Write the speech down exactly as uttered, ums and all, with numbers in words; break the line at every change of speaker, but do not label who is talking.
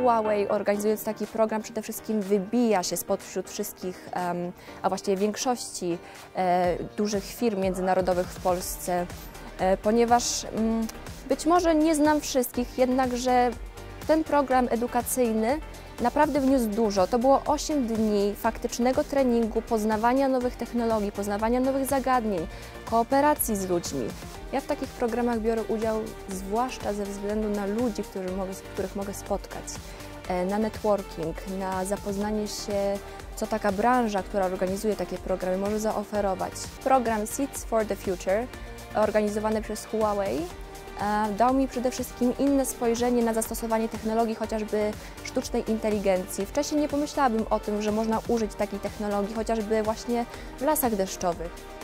Huawei, organizując taki program, przede wszystkim wybija się spośród wszystkich, a właściwie większości dużych firm międzynarodowych w Polsce, ponieważ być może nie znam wszystkich, jednakże ten program edukacyjny naprawdę wniósł dużo. To było osiem dni faktycznego treningu, poznawania nowych technologii, poznawania nowych zagadnień, kooperacji z ludźmi. Ja w takich programach biorę udział zwłaszcza ze względu na ludzi, którzy mogę, których mogę spotkać, na networking, na zapoznanie się, co taka branża, która organizuje takie programy, może zaoferować. Program Seeds for the Future, organizowany przez Huawei, dał mi przede wszystkim inne spojrzenie na zastosowanie technologii, chociażby sztucznej inteligencji. Wcześniej nie pomyślałabym o tym, że można użyć takiej technologii, chociażby właśnie w lasach deszczowych.